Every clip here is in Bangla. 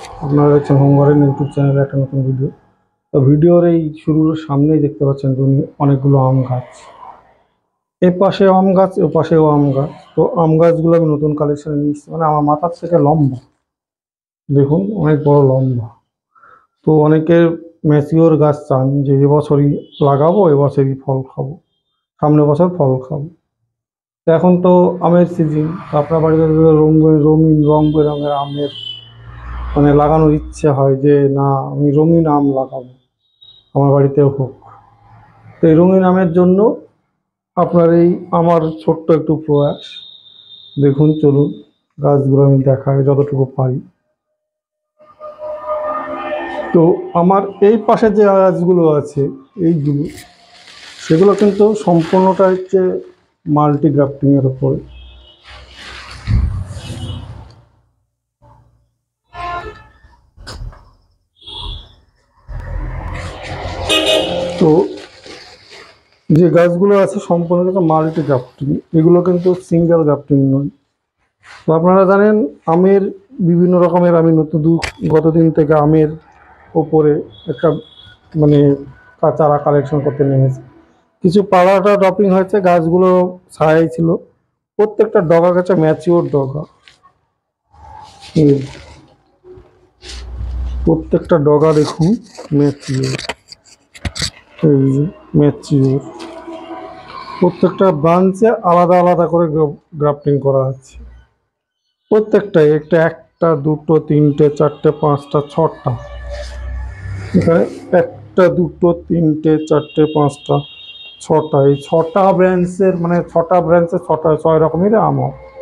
আপনারা দেখছেন হোমগার্ডেন ইউটিউব চ্যানেলে একটা নতুন ভিডিও। তো ভিডিওর এই শুরুর সামনেই দেখতে পাচ্ছেন অনেকগুলো আম গাছ। এ পাশে আম গাছ, ও পাশেও আম গাছ। তো আম গাছগুলো আমি নতুন কালেকশনে নিয়েছি, মানে আমার মাথার থেকে লম্বা, দেখুন অনেক বড় লম্বা। তো অনেকে ম্যাচিওর গাছ চান যে এবছরই লাগাবো, এবছরই ফল খাবো, সামনের বছর ফল খাবো। তো এখন তো আমের সিজন, আপনার বাড়িতে রঙিন রং বেরঙের আমের মানে লাগানোর ইচ্ছে হয় যে না আমি রঙিন আম লাগাবো, আমার বাড়িতেও হোক। তো এই রঙিন আমের জন্য আপনার এই আমার ছোট্ট একটু প্রয়াস, দেখুন চলুন গাছগুলো আমি দেখাই যতটুকু পারি। তো আমার এই পাশে যে গাছগুলো আছে এইগুলো, সেগুলো কিন্তু সম্পূর্ণটা হচ্ছে মাল্টি গ্রাফটিংয়ের ওপরে। তো যে গাছগুলো আছে সম্পূর্ণ কিন্তু মাল্টি গ্রাফটিং, এগুলো কিন্তু সিঙ্গেল গ্রাফটিং নয়। তো আপনারা জানেন আমের বিভিন্ন রকমের, আমি গতদিন থেকে আমের ওপরে একটা মানে চারা কালেকশন করতে নেমেছি। কিছু পাড়াটা ড্রপিং হয়েছে, গাছগুলো ছায়াই ছিল। প্রত্যেকটা ডগা গাছে ম্যাচিওর ডগা, প্রত্যেকটা ডগা দেখুন ম্যাচিওর, এই যে ম্যাচিওর। প্রত্যেকটা ব্রাঞ্চে আলাদা আলাদা করে গ্রাফটিং করা আছে। প্রত্যেকটাই একটা দুটো তিনটে চারটে পাঁচটা ছটা, এখানে একটা দুটো তিনটে চারটে পাঁচটা ছটা, এই ছটা ব্রাঞ্চের মানে ছটা ব্রাঞ্চে ছয় রকমের আম।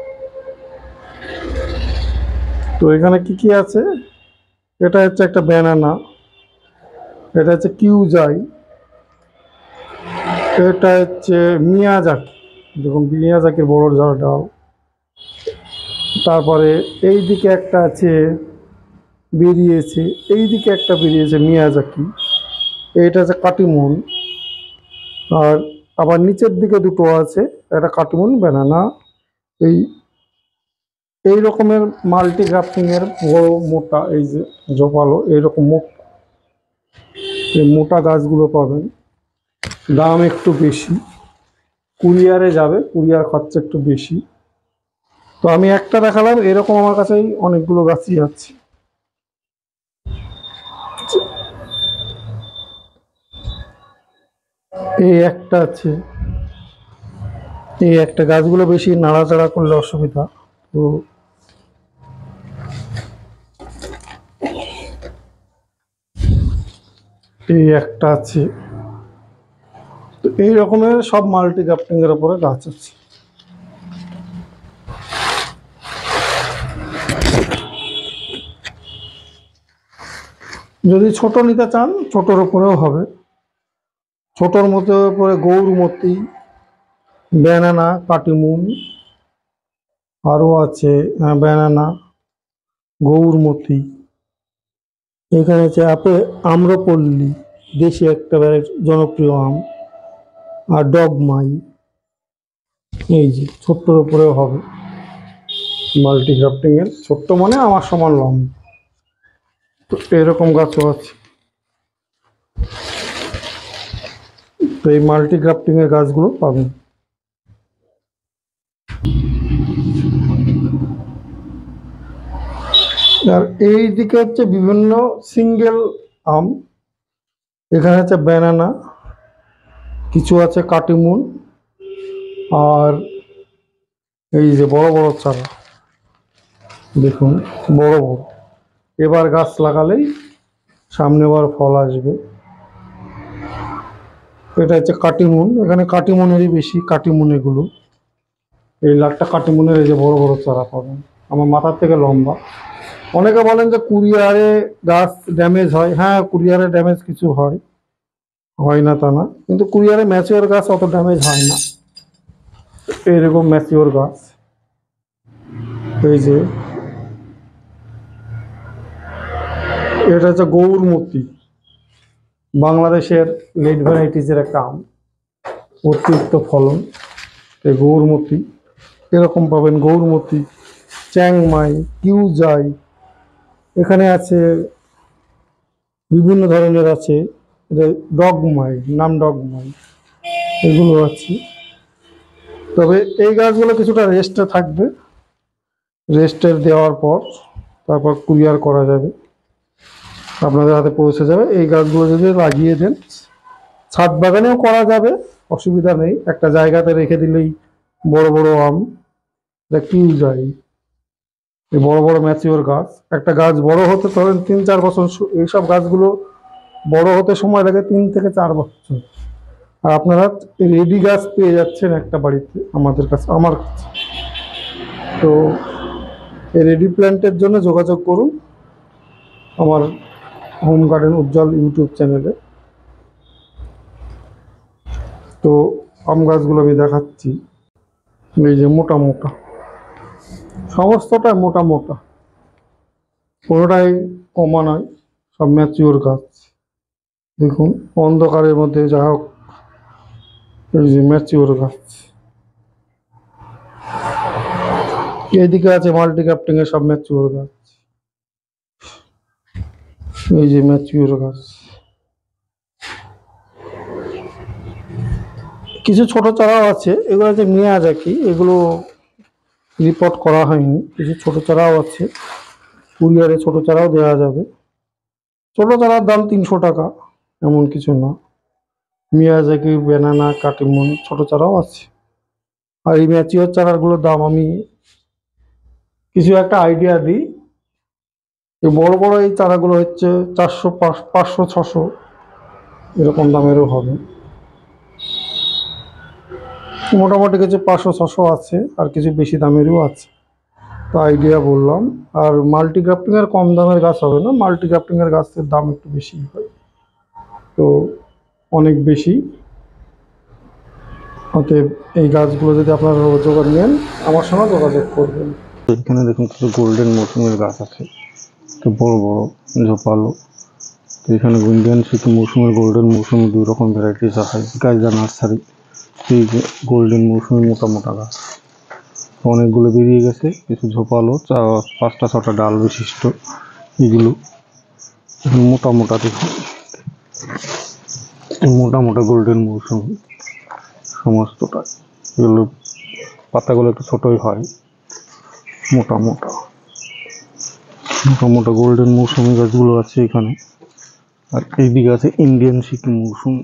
তো এখানে কি কি আছে, এটা হচ্ছে একটা ব্যানানা, এটা হচ্ছে কিউজাই, এটা হচ্ছে মিয়াজাকি, দেখুন মিয়াজাকির বড় ডাল। তারপরে এই দিকে একটা আছে বেরিয়েছে, এই দিকে একটা বেরিয়েছে মিয়াজাকি, এইটা হচ্ছে কাটিমন। আর আবার নিচের দিকে দুটো আছে, একটা কাটিমন ব্যানানা। এই এই রকমের মাল্টি গ্রাফটিং এর বড় মোটা, এই যে জোপালো এইরকম এই মোটা গাছগুলো পাবেন। দাম একটু বেশি, কুরিয়ারে যাবে, কুরিয়ার খরচা একটু বেশি। তো আমি একটা দেখালাম, এরকম আমার কাছেই অনেকগুলো গাছই আছে। এই একটা আছে, এই একটা, গাছগুলো বেশি নাড়াচাড়া করলে অসুবিধা। তো এই একটা আছে। তো এই রকমের সব মাল্টি গ্রাফটিং এর উপরে গাছ আছে। যদি ছোট নিতে চান ছোটর উপরেও হবে, ছোটর মধ্যে উপরে গৌরমতি, ব্যানানা, কাটিমুন, আরও আছে ব্যানানা, গৌরমতি। এখানে আছে আম্রপল্লী, দেশি একটা জনপ্রিয় আম, আর ডগমাই। এই যে ছোট্টর উপরেও হবে মাল্টি গ্রাফটিং এর, ছোট্ট মানে আমার সমান লম্বা। তো এরকম গাছও আছে। তো এই মাল্টি গ্রাফটিং এর গাছগুলো পাবেন। আর এই দিকে হচ্ছে বিভিন্ন সিঙ্গেল আম, এখানে আছে ব্যানানা, কিছু আছে কাটিমুন, আর এই যে বড় বড় চারা দেখুন, বড় বড়। এবার গাছ লাগালেই সামনেবার ফল আসবে। এটা হচ্ছে কাটিমুন, এখানে কাটিমুনেরই বেশি, কাটিমুন এগুলো। এই লাটটা কাটিমুনের, এই যে বড় বড় চারা পাবেন, আমার মাথার থেকে লম্বা। অনেকে বলেন যে কুরিয়ারে গাছ ড্যামেজ হয়, হ্যাঁ কুরিয়ারে ড্যামেজ কিছু হয়, হয় না তা না, কিন্তু কুরিয়ারে ম্যাচিওর গাছ অত ড্যামেজ হয় না। এইরকম ম্যাচিওর গাছ, এই যে এটা হচ্ছে গৌরমতি, বাংলাদেশের লেট ভ্যারাইটিসের একটা আম, অতিরিক্ত ফলন। এই গৌরমতি এরকম পাবেন, গৌরমতি, চ্যাংমাই, কিউজাই, এখানে আছে বিভিন্ন ধরনের আছে, ডগমাই, নাম ডগমাই, এগুলো আছে। তবে এই গাছগুলো কিছুটা রেস্টে থাকবে, রেস্টের দেওয়ার পর তারপর কুরিয়ার করা যাবে, আপনাদের হাতে পৌঁছে যাবে। এই গাছগুলো যদি লাগিয়ে দেন, ছাদ বাগানেও করা যাবে, অসুবিধা নেই। একটা জায়গাতে রেখে দিলেই বড় বড় আম, এটা কিউজাই, এই বড় বড় ম্যাচিওর গাছ। একটা গাছ বড় হতে ধরেন 3-4 বছর, এইসব গাছগুলো বড় হতে সময় লাগে 3 থেকে 4 বছর। আর আপনারা রেডি গাছ পেয়ে যাচ্ছেন একটা বাড়িতে আমাদের কাছে, আমার কাছে। তো এই রেডি প্ল্যান্টের জন্য যোগাযোগ করুন আমার হোম গার্ডেন উজ্জ্বল ইউটিউব চ্যানেলে। তো আম গাছগুলো আমি দেখাচ্ছি, এই যে মোটা মোটা, সমস্তটা মোটা মোটা, কোনোটাই কমা নয়, সব ম্যাচিওর গাছ। দেখুন অন্ধকারের মধ্যে যা হোক, এই যে ম্যাচিওর গাছ। এইদিকে আছে মাল্টি ক্যাপ্টিং এর সব ম্যাচিওর গাছ, এই যে ম্যাচিওর গাছ। কিছু ছোট চারাও আছে, এগুলো যে মিয়াজাকি, এগুলো রিপোর্ট করা হয়নি। কিছু ছোট চারাও আছে, কুরিয়ারে ছোট চারাও দেওয়া যাবে। ছোট চারার দাম 300 টাকা, এমন কিছু না। মিয়াজাকি, ব্যানানা, কাটিমন ছোট চারাও আছে। আর এই ম্যাচিওর চারাগুলোর দাম আমি কিছু একটা আইডিয়া দিই। এই বড় বড় এই চারাগুলো হচ্ছে 400, 500, 600 এরকম দামেরও হবে। মোটামুটি কিছু 500-600 আছে, আর কিছু বেশি দামেরও আছে। তো আইডিয়া বললাম। আর মাল্টি গ্রাফটিং এর কম দামের গাছ হবে না, মাল্টি গ্রাফটিং এর গাছের দাম একটু বেশি হয়, তো অনেক বেশি। অতএব এই গাছগুলো যদি আপনারা যোগাযোগ নেন, আমার সঙ্গে যোগাযোগ করবেন। এখানে দেখুন কিছু গোল্ডেন মৌসুমের গাছ আছে, তো বড় বড় ঝোপালো। তো এখানে ইন্ডিয়ান সিকি মৌসুমের, গোল্ডেন মৌসুমি 2 রকম ভ্যারাইটিস আছে। গাইজা নার্সারি, এই যে গোল্ডেন মৌসুমি মোটা মোটা গাছ অনেকগুলো বেরিয়ে গেছে, কিছু ঝোপালো, 5টা-6টা ডাল বিশিষ্ট। এগুলো মোটা মোটা, দেখুন মোটা মোটা গোল্ডেন মৌসুমি সমস্তটা। এগুলো পাতাগুলো একটু ছোটই হয়, মোটা মোটা মোটা মোটা গোল্ডেন মৌসুমি গাছগুলো আছে এখানে। আর এইদিকে আছে ইন্ডিয়ান সিকি মৌসুমি,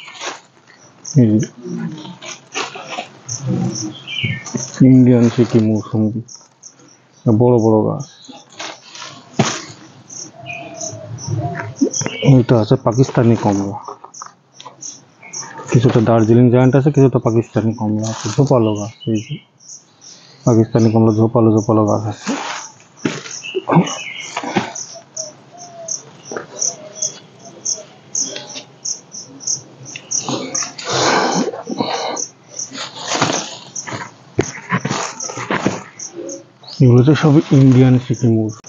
ইন্ডিয়ান সিকি মৌসুমি বড় বড় গাছ। এটা আছে পাকিস্তানি কমলা, কিছুটা দার্জিলিং জায়ান্ট আছে, কিছুটা পাকিস্তানি কমলা আছে। ঝোপালো গাছ, এই যে পাকিস্তানি কমলা ঝোপালো ঝোপালো গাছ আছে। এগুলো তো সব ইন্ডিয়ান সিকি মৌসুমি,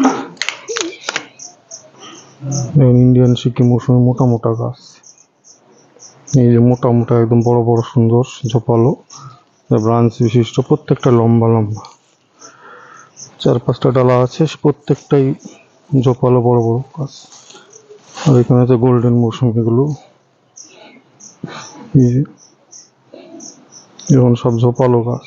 ইন্ডিয়ান সিকি মৌসুমি মোটা মোটা গাছ। এই যে মোটা মোটা একদম বড় বড় সুন্দর ঝোপালো ব্রাঞ্চ বিশিষ্ট, প্রত্যেকটা লম্বা লম্বা, 4-5টা ডালা আছে, প্রত্যেকটাই ঝোপালো বড় বড় গাছ। আর এখানে আছে গোল্ডেন মৌসুমি গুলো, এই যে সব ঝোপালো গাছ।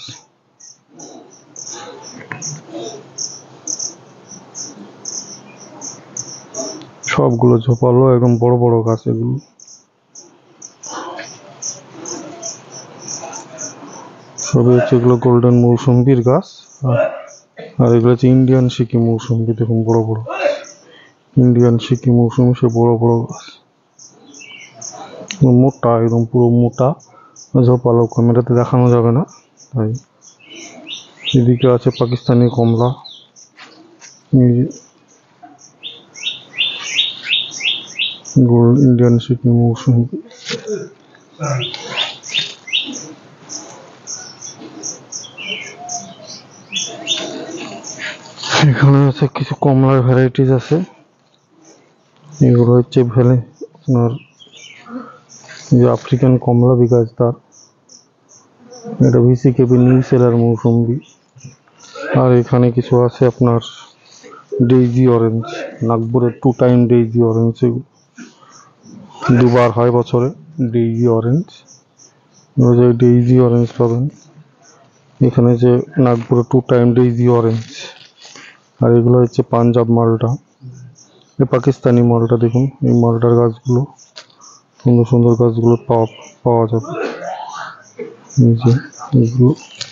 সবগুলো ঝোপালো একদম বড় বড় গাছ এগুলো। সবই হচ্ছে এগুলো গোল্ডেন মৌসুম্বির গাছ। আর এগুলো হচ্ছে ইন্ডিয়ান সিকি মৌসুম্বি, দেখুন বড় বড় ইন্ডিয়ান সিকি মৌসুমি, সে বড় বড় গাছ, মোটা একদম পুরো মোটা ঝোপালো। ক্যামেরাতে দেখানো যাবে না তাই। এদিকে আছে পাকিস্তানি কমলা, ইন্ডিয়ান সিকি মৌসুমি। এখানে আছে কিছু কমলার ভ্যারাইটিস আছে, এগুলো হচ্ছে আপনার আফ্রিকান কমলা বিকাশ তার, এটা ভিসিকেবি নিউ সেলার মৌসুম্বি। আর এখানে কিছু আছে আপনার ডেইজি অরেঞ্জ, নাগপুরের 2 টাইম ডেইজি অরেঞ্জ, এগুলো দুবার হয় বছরে ডেইজি অরেঞ্জ। যে ডেইজি অরেঞ্জ পাবেন এখানে, যে নাগপুরে 2 টাইম ডেইজি অরেঞ্জ। আর এগুলো হচ্ছে পাঞ্জাব মালটা, এই পাকিস্তানি মালটা। দেখুন এই মালটার গাছগুলো, সুন্দর সুন্দর গাছগুলো পাওয়া যাবে। এই যে এগুলো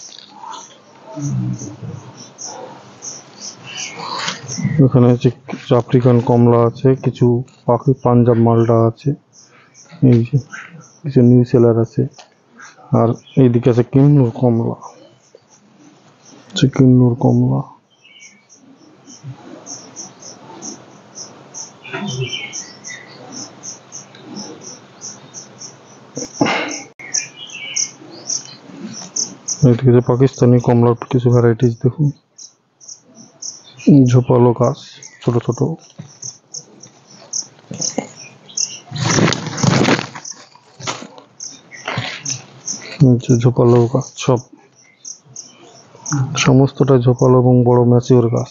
এখানে হচ্ছে কিছু আফ্রিকান কমলা আছে, কিছু পাঞ্জাব মালটা আছে, এই যে কিছু নিউ সেলার আছে। আর এইদিকে আছে কিন্নুর কমলা, কিন্নুর কমলা। এদিকে যে পাকিস্তানি কমলার কিছু ভ্যারাইটিস দেখুন, ঝোপালো গাছ ছোট ছোট। ঝোপালো গাছ সব, সমস্তটা ঝোপালো এবং বড় ম্যাচিওর গাছ।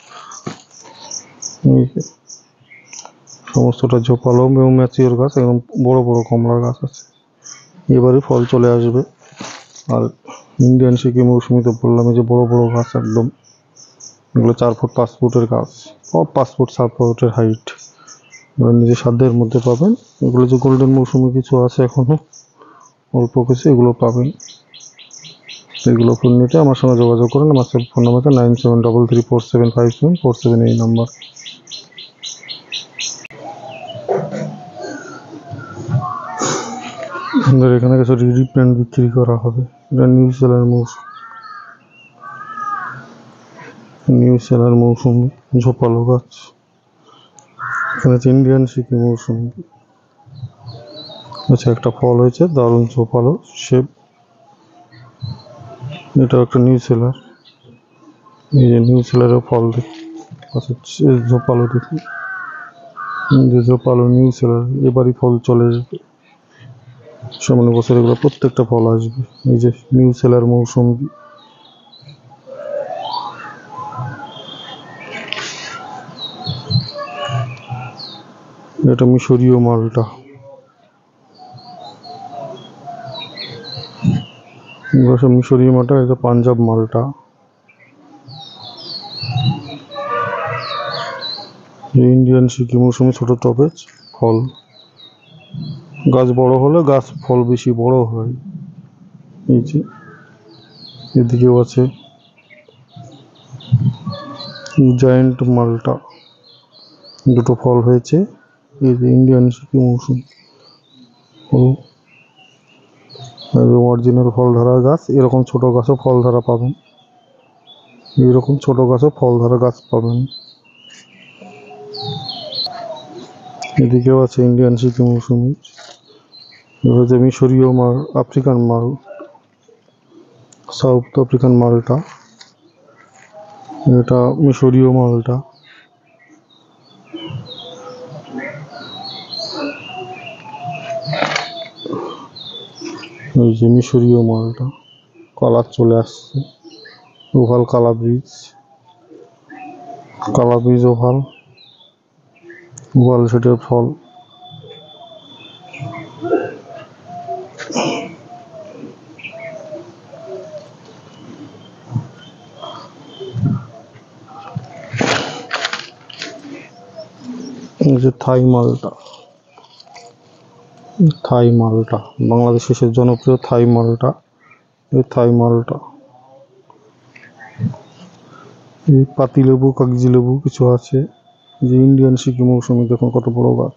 সমস্তটা ঝোপালো এবং ম্যাচিওর গাছ, একদম বড় বড় কমলার গাছ আছে। এবারে ফল চলে আসবে। আর ইন্ডিয়ান সিকিম মৌসুমিতে বললাম যে বড় বড় গাছ একদম, এগুলো 4 ফুট 5 ফুটের গাছ, সব 5 ফুট 7 ফুটের হাইট, নিজের সাধ্যের মধ্যে পাবেন। এগুলো যে গোল্ডেন মৌসুমি কিছু আছে এখনো অল্প কিছু, এগুলো পাবেন। এগুলো ফোন নিতে আমার সঙ্গে যোগাযোগ করুন। আমার ফোন নাম্বারটা 9733475747, এই নাম্বার। এখানে কিছু রিডি প্ল্যান্ট বিক্রি করা হবে, এটা নিউ সেলার মৌসুমি ঝোপালো গাছ। এখানে হচ্ছে ইন্ডিয়ান সিকিম মৌসুমি। আচ্ছা, একটা ফল হয়েছে দারুণ ঝোপালো শেপ, এটা একটা নিউ সেলার। এই যে নিউ সেলারের ফল দেখুন, আচ্ছা ঝোপালো দেখুন, যে ঝোপালো নিউ সেলার। এবারই ফল চলে আসবে, সামনে বছর এগুলো প্রত্যেকটা ফল আসবে। এই যে নিউ সেলার মৌসুমি। এটা মিশরীয় মালটা, মিশরীয় মালটা। এটা পাঞ্জাব মালটা। ইন্ডিয়ান সিকিম মৌসুমি ছোট টবে ফল, গাছ বড় হলে গাছ ফল বেশি বড় হয়। এই যে এদিকেও আছে জায়েন্ট মালটা, দুটো ফল হয়েছে। এই যে ইন্ডিয়ান সিকিম মৌসুমি অরিজিনাল ফল ধরা গাছ। এরকম ছোট গাছও ফল ধরা পাবেন, এরকম ছোট গাছও ফল ধরা গাছ পাবেন। এদিকেও আছে ইন্ডিয়ান সিকিম মৌসুমি। এবার যে মিশরীয় মাল, আফ্রিকান মাল, সাউথ আফ্রিকান মালটা, এটা মিশরীয় মালটা। এই যে মিশরীয় মালটা, কালার চলে আসছে, ওভাল কালা বীজ, ওভাল সেটের ফল। এই যে থাই মালটা, বাংলাদেশের জনপ্রিয় থাই মালটা। এই থাই মালটা, এই পাতি লেবু, কাগজি লেবু কিছু আছে। যে ইন্ডিয়ান সিকিম মৌসুমি দেখুন কত বড় গাছ,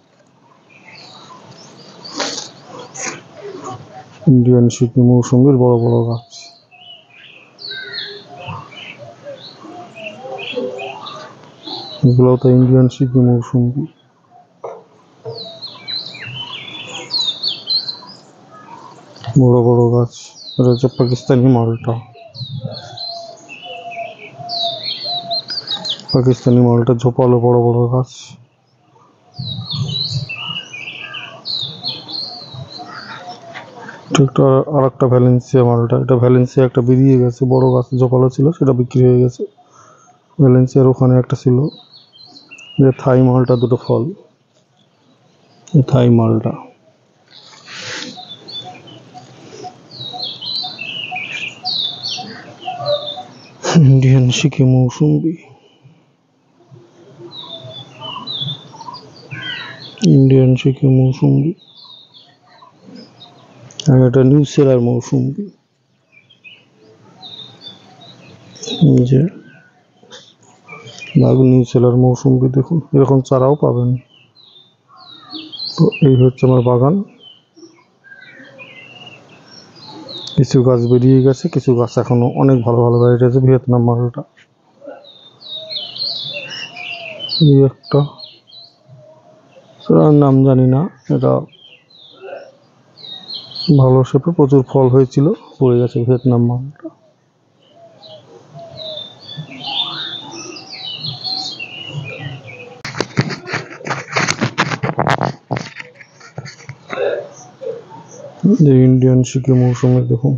ইন্ডিয়ান সিকিম মৌসুমির বড় বড় গাছ। এগুলো তো ইন্ডিয়ান সিকিম মৌসুমি, বড় বড় গাছ। এটা হচ্ছে পাকিস্তানি মালটা, ঝোপালো বড় বড় গাছ। আর একটা ভ্যালেন্সিয়া মালটা, এটা ভ্যালেন্সিয়া একটা বেরিয়ে গেছে, বড় গাছ ঝোপালো ছিল, সেটা বিক্রি হয়ে গেছে। ভ্যালেন্সিয়ার ওখানে একটা ছিল যে থাই মালটা, দুটো ফল, থাই মালটা। ইন্ডিয়ান শিকি মৌসুম্বি, ইন্ডিয়ান শিকি মৌসুম্বি, আর একটা নিউজিল্যান্ডের মৌসুম্বি। যে নিউজিল্যান্ডের মৌসুম্বি দেখুন, এরকম চারাও পাবেন। তো এই হচ্ছে আমার বাগান। কিছু গাছ বেরিয়ে গেছে, কিছু গাছ এখনো অনেক ভালো ভালো ভ্যারাইটি আছে। ভিয়েতনাম মালটা, এই একটা নাম জানি না, এটা ভালো শেপে প্রচুর ফল হয়েছিল, পড়ে গেছে ভিয়েতনাম মালটা। ইন্ডিয়ান শিকি মৌসুমে দেখুন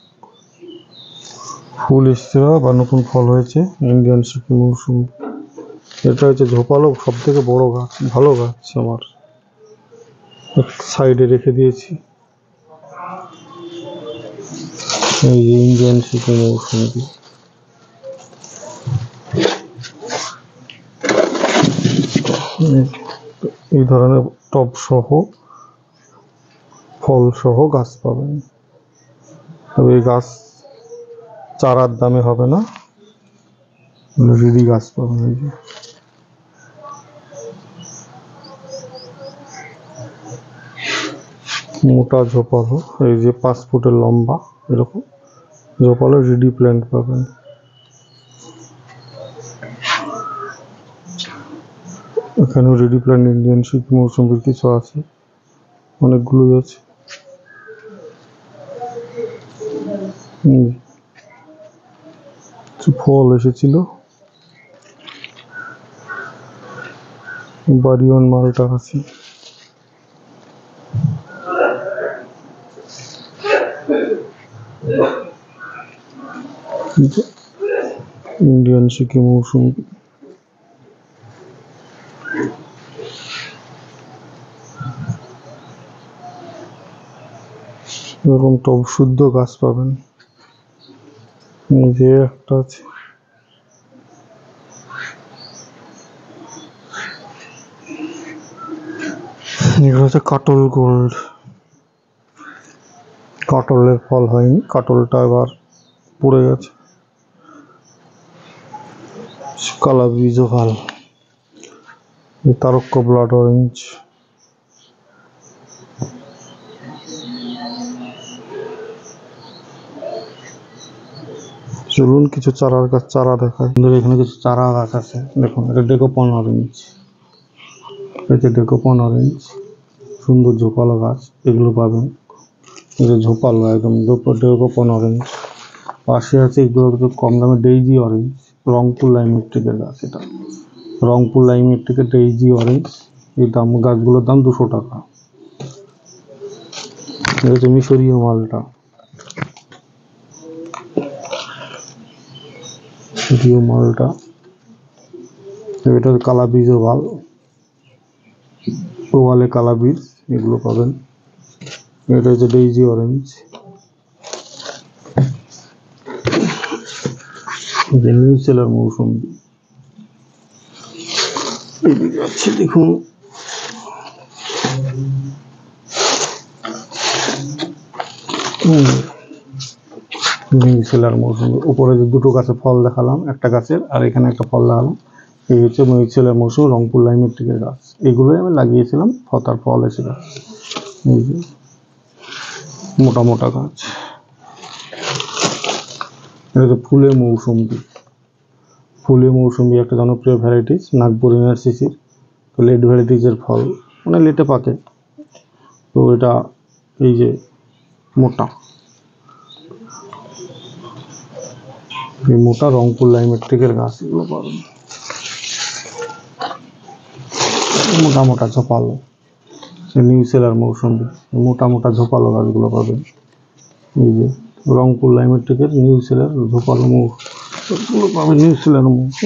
ফুল এসছে বা নতুন ফল হয়েছে। ইন্ডিয়ান শিকি মৌসুম, এটা হচ্ছে ঝোপালো সব থেকে বড় গাছ, ভালো গাছ। আমার এক সাইডে রেখে দিয়েছি। এই যে ইন্ডিয়ান শিকি মৌসুমি, এই ধরনের টব সহ ফল সহ গাছ পাবেন। তবে এই গাছ চারার দামে হবে না, রেডি গাছ পাবেন। এই যে মোটা ঝোপালো, এই যে 5 ফুটের লম্বা এরকম ঝোপালো রেডি প্ল্যান্ট পাবেন। এখানেও রেডি প্ল্যান্ট ইন্ডিয়ান শিকি মৌসুমির কিছু আছে, অনেকগুলোই আছে। ফল এসেছিল, বাড়িওয়ান মালটা আছে। ইন্ডিয়ান শিকি মৌসুমি, এরকম টব শুদ্ধ গাছ পাবেন। যে একটা আছে, এগুলো হচ্ছে কাটল গোল্ড। কাটলের ফল হয়নি, কাটলটা এবার পড়ে গেছে। কালা বীজ ভাল, তারক্য ব্লাড অরেঞ্জ, চলুন কিছু চারার গাছ চারা দেখায়। এখানে কিছু চারা গাছ আছে, দেখুন এটা ডেকোপন অরেঞ্জ, এটা ডেকোপন অরেঞ্জ, সুন্দর ঝোপালো গাছ, এগুলো পাবেন। এটা ঝোপালো একদম ডেকোপন অরেঞ্জ। পাশে আছে এগুলো কম দামে ডেইজি অরেঞ্জ, রংপুর লাইমেট্রিকের গাছ। এটা রংপুর লাইমেট্রিকের ডেইজি অরেঞ্জ, এই দাম গাছগুলোর দাম 200 টাকা। এটা হচ্ছে মিশরীয় মালটা, মিশরীয় মালটা। এটা কালা বীজ ওভাল, ওভালে কালা বীজ, এগুলো পাবেন। এটা হচ্ছে ডেইজি অরেঞ্জ, নিউজিল্যান্ডের মৌসুমি। এদিকে আছে দেখুন নিউজিল্যান্ডের মৌসুমি। উপরে যে দুটো গাছে ফল দেখালাম, একটা গাছের আর এখানে একটা ফল দেখালাম, এই হচ্ছে নিউজিল্যান্ডের মৌসুমি, রংপুর লাইমেট্রিকের গাছ। এগুলোই আমি লাগিয়েছিলাম, তার ফল এসে গাছ। এই যে মোটা মোটা গাছ। এটা হচ্ছে ফুলের মৌসুমি। ফুলের মৌসুমি একটা জনপ্রিয় ভ্যারাইটিস, নাগপুর ইউনিভার্সিটির। তো লেট ভ্যারাইটিসের ফল মানে লেটে পাকে। তো এটা এই যে মোটা, এই মোটা রংপুর লাইমেট্রিকের গাছ, এগুলো পাবেন। মোটা মোটা ঝোপালো নিউজিল্যান্ডের মৌসুমি, মোটা মোটা ঝোপালো গাছগুলো পাবেন। এই যে রংপুর লাইমেট্রিকের নিউজিল্যান্ড ঝোপালো আমি নিউজিল্যান্ড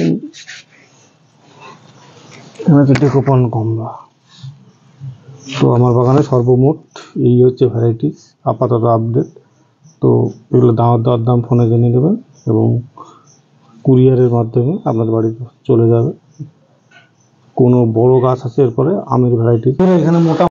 হচ্ছে ডেকোপন কমলা। তো আমার বাগানে সর্বমোট এই হচ্ছে ভ্যারাইটিস আপাতত আপডেট। তো এগুলো দাম ফোনে জেনে নেবেন এবং কুরিয়ারের মাধ্যমে আপনাদের বাড়িতে চলে যাবে। কোনো বড় গাছ আছে এরপরে আমের ভ্যারাইটিস এখানে মোটা